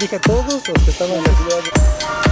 dije a todos los que estaban en la ciudad.